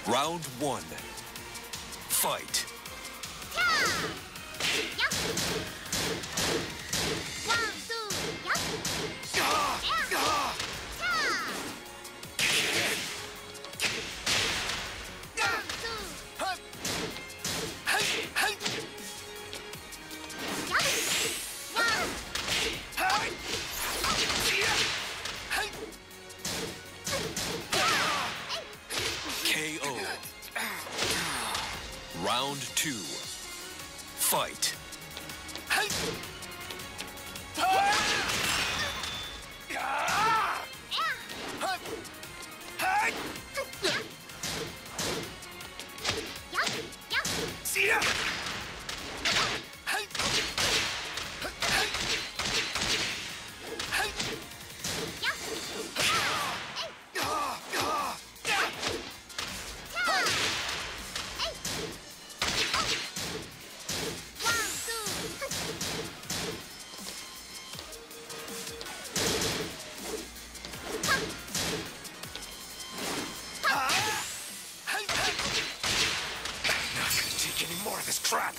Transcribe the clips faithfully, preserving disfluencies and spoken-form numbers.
Round one. Fight. K O. Round two. Fight. Any more of this crap.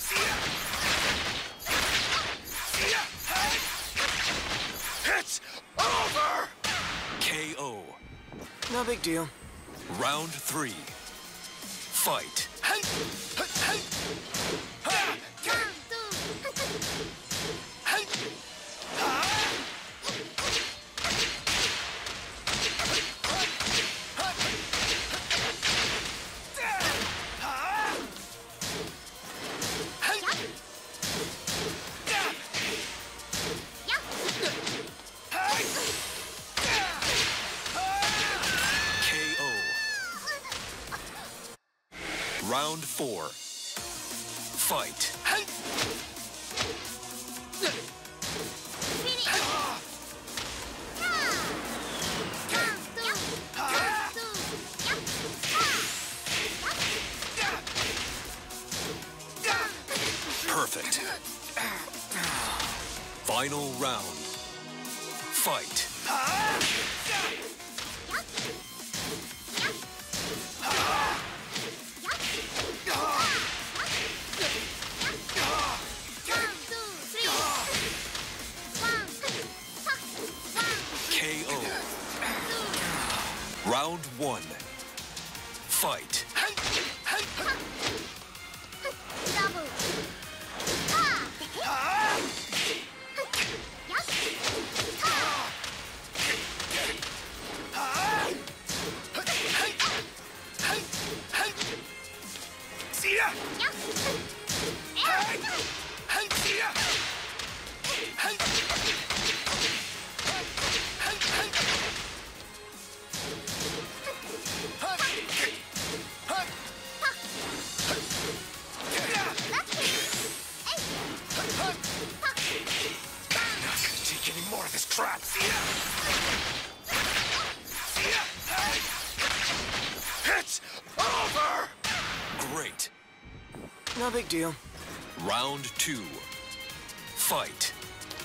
It's over! K O. No big deal. Round three. Fight. Round four. Fight. Perfect. Final round. Fight. K O. Round one. Fight. Any more of this crap. It's over! Great. No big deal. Round two. Fight.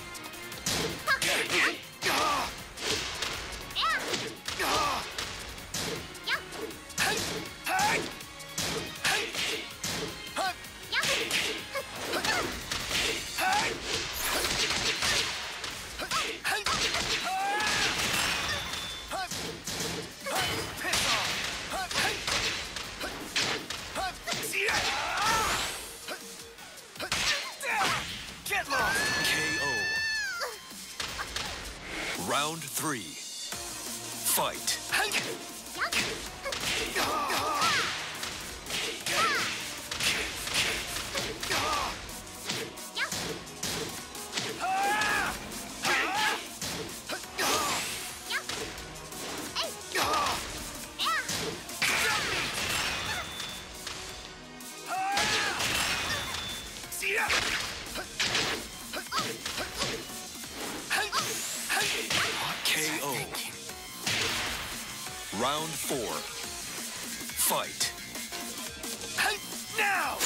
Get lost! K O. Round three. Fight. K O. Round four. Fight. Now!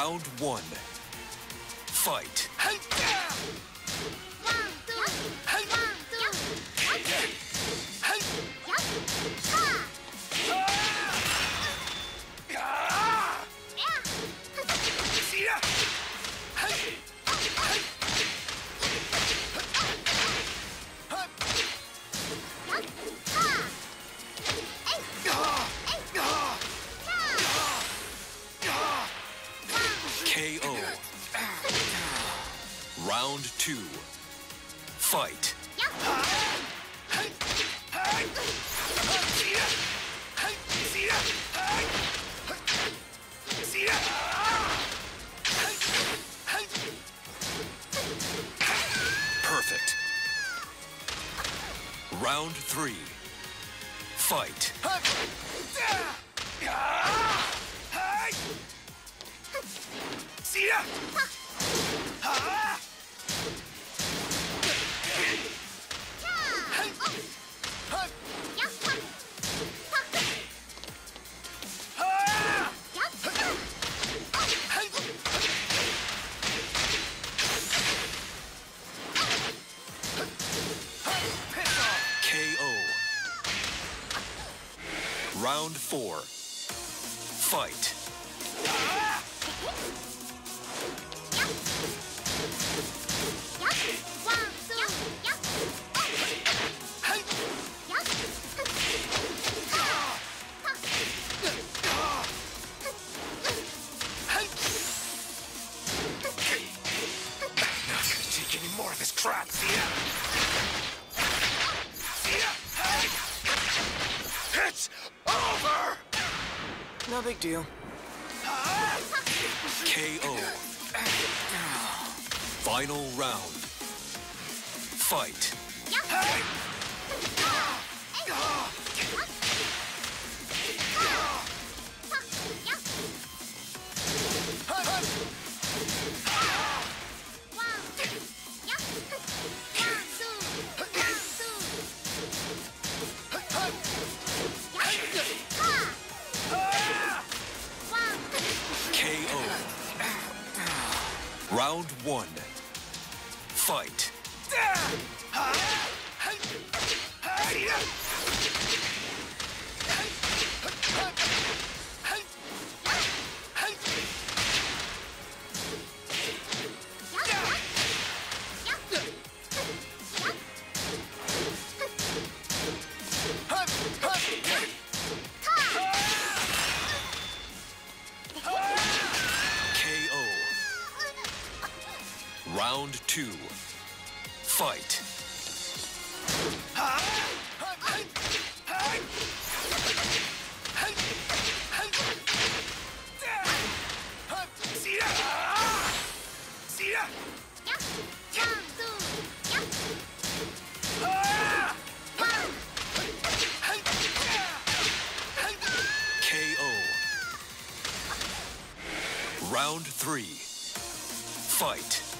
Round one. Fight. K O. Round two. Fight. Perfect. Round three. Fight. K O. Round four. Fight. Not gonna take any more of this crap, see ya? See ya? It's over! No big deal. K O. Final round. Fight. K O. Round one. Fight. K O. Round two. Fight. K O. Round three. Fight.